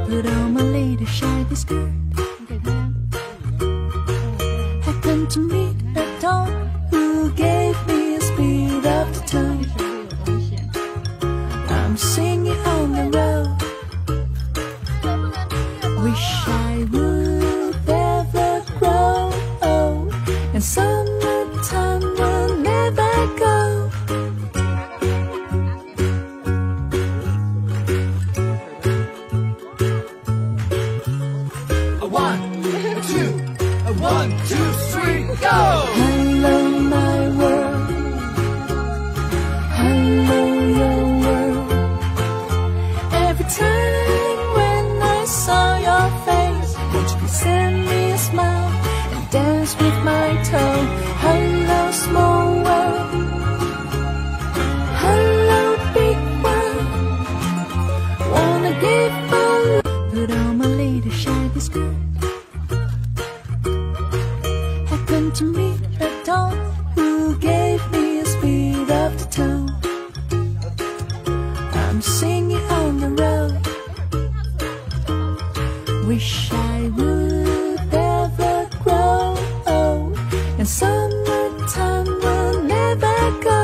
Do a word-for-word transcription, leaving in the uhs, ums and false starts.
put on my latest shiny skirt. Happened to meet a dog who gave me a speed of the tongue. I'm singing on the road. Wish I would ever grow old, and summertime will never go. One, two, three, go! Hello, my world. Hello, your world. Every time when I saw your face, would you send me a smile and dance with my toe? Hello, small world. Hello, big world. Wanna give a look. Put on my latest shiny skirt. To meet a dog who gave me a speed of the tongue. I'm singing on the road. Wish I would ever grow old, and summertime will never go.